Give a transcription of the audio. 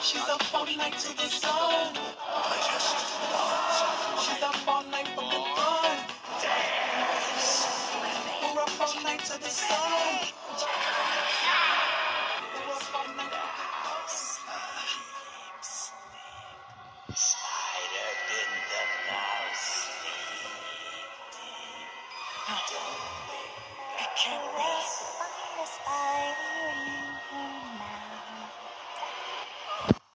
She's up all night to the sun. She's up all night for the fun. We're up all night to the sun. We're up all night for the fun. Spider in the mouse. I can't rest. Find a spider.